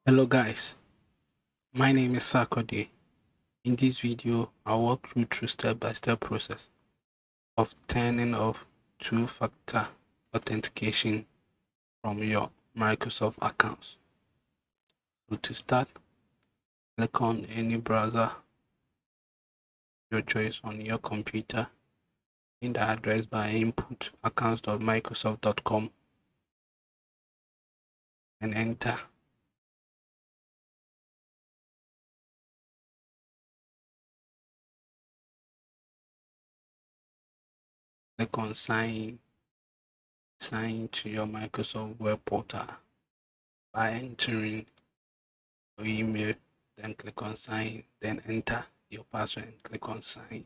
Hello guys, my name is Sakode. In this video, I'll walk you through step-by-step process of turning off two-factor authentication from your Microsoft accounts. So to start, click on any browser your choice on your computer. In the address bar, input accounts.microsoft.com and enter. Click on sign to your Microsoft web portal by entering your email, then click on sign, then enter your password and click on sign.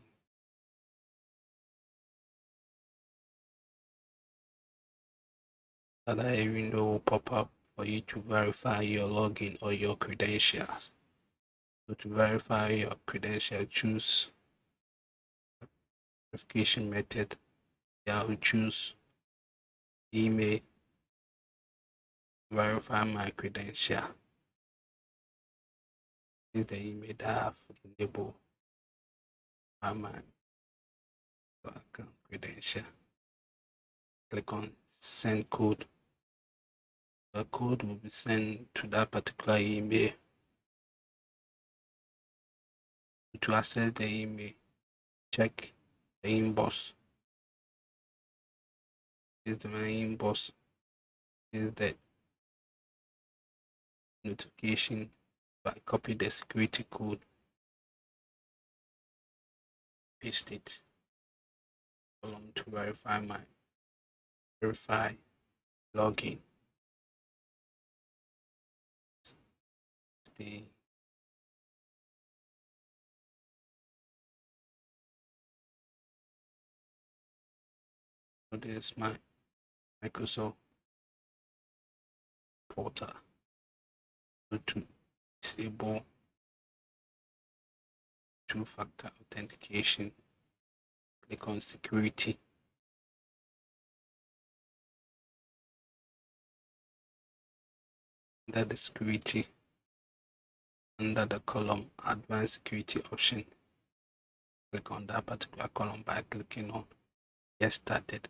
Another window will pop up for you to verify your login or your credentials. So to verify your credentials, choose verification method. I will choose email, verify my credential. This is the email that I have enabled by my account credential. Click on send code. The code will be sent to that particular email. To access the email, check the inbox. This is my inbox. This is the notification. I copy the security code, paste it along to verify login. So this is my Microsoft portal. So to disable two-factor authentication, click on security. Under the security, under the column advanced security option, click on that particular column by clicking on get started.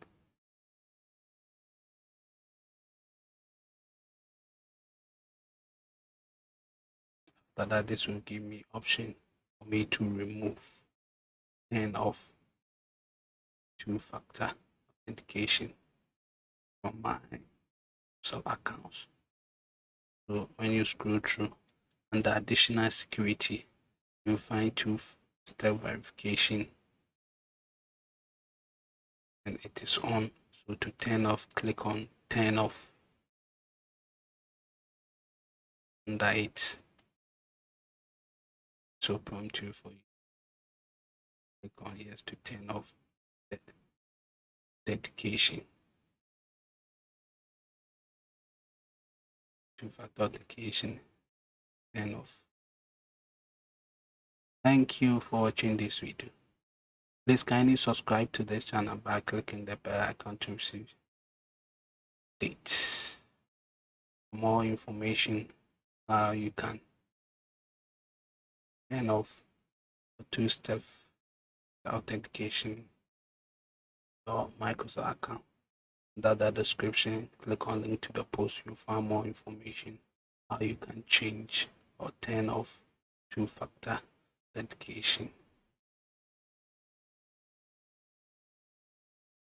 After that, this will give me option for me to remove and off two-factor authentication from my sub accounts. So when you scroll through under additional security, you'll find two-step verification and it is on. So to turn off, click on turn off. Under it, so prompt you for you. Click on yes to turn off the authentication. Two-factor authentication, turn off. Thank you for watching this video. Please kindly subscribe to this channel by clicking the bell icon to receive updates. For more information, how you can turn off the two-step authentication or Microsoft account. Under the description, click on link to the post. You'll find more information how you can change or turn off two-factor authentication.